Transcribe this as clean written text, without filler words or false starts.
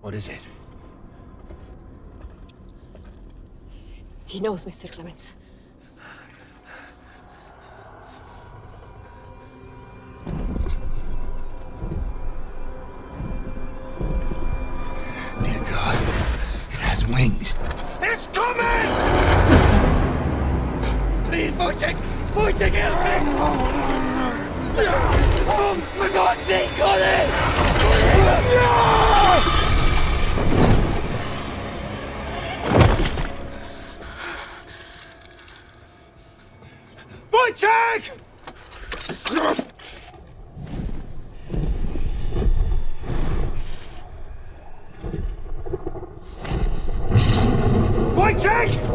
What is it? He knows, Mr. Clemens. Dear God, it has wings. It's coming! Please, Wojciech! Wojciech, help me! Oh, for God's sake, Connie! Wojciech! Wojciech!